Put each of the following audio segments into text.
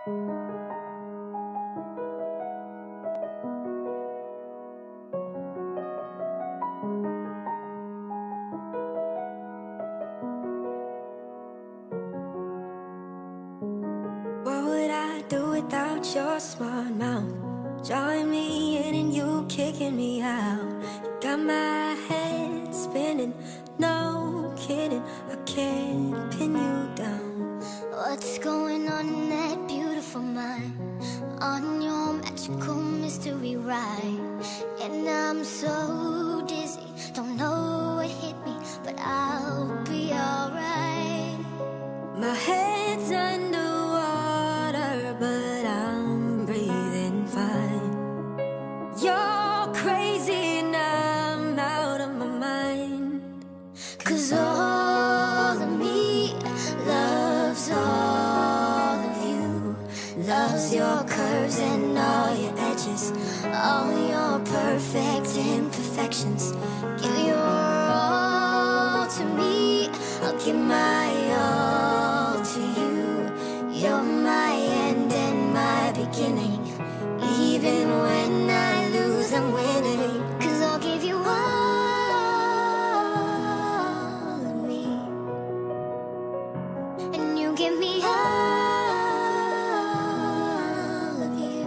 What would I do without your smart mouth? Drawing me in and you kicking me out. You got my head spinning, no kidding, I can't pin you down. What's going on in that beautiful mind? On your magical mystery ride. And I'm so dizzy, don't know what hit me, but I'll be alright. My head's underwater, but I'm breathing fine. You're crazy and I'm out of my mind. 'Cause all of me loves all of you. Loves your curves and all your edges, all your perfect imperfections. Give your all to me, I'll give my all to you. You're my end and my beginning. Even when I lose, I'm winning. 'Cause I'll give you all of me, and you give me all of you.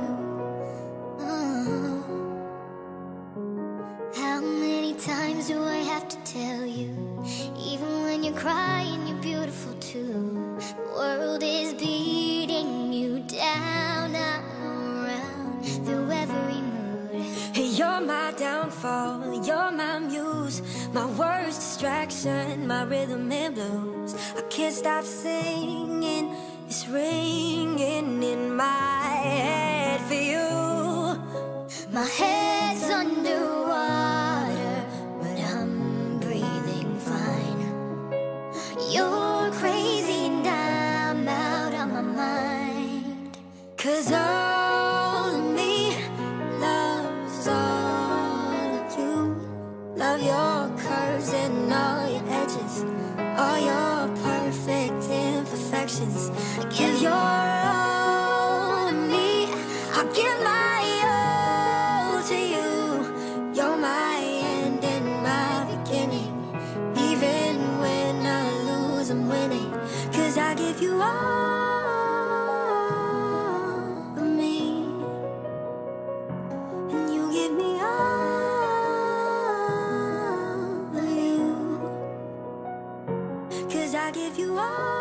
How many times do I have to tell you? Even when you're crying, you're beautiful too. The world is beating you down. I'm around through every mood. Hey, you're my downfall, you're my muse, my worst distraction, my rhythm and blues. I can't stop singing, it's ringing in my head for you. My head's underwater, but I'm breathing fine. You're crazy and I'm out of my mind. 'Cause all of me loves all of you. Love your curves and all your edges, all your perfect imperfections. Give your all to me, I'll give my all to you. You're my end and my beginning. Even when I lose, I'm winning. 'Cause I give you all of me, and you give me all of you. 'Cause I give you all